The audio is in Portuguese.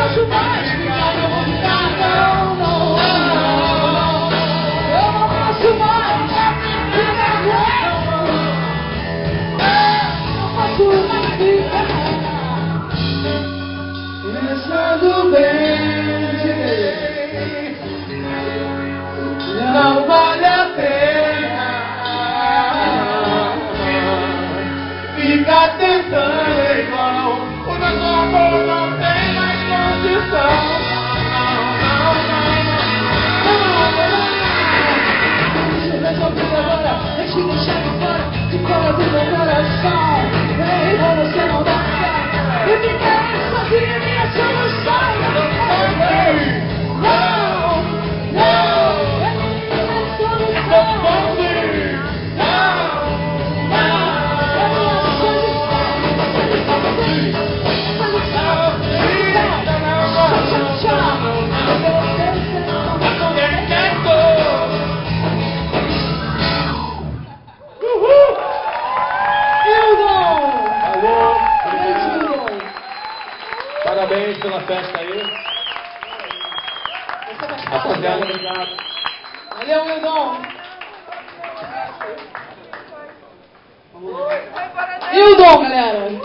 posso mais ficar, não vou ficar, não, não, não. Eu não posso mais ficar, não posso mais ficar. Pensando bem, não vale a pena ficar tentando igual. O nosso amor não tem mais condição. Deixa eu resolver agora, deixa eu deixar de fora, de fora do meu coração. Ei, você não dá certo, e ficar sozinho é minha solução. Não, não. Parabéns pela festa aí. Rapaziada, obrigado. Valeu, Hildon. Hildon, galera.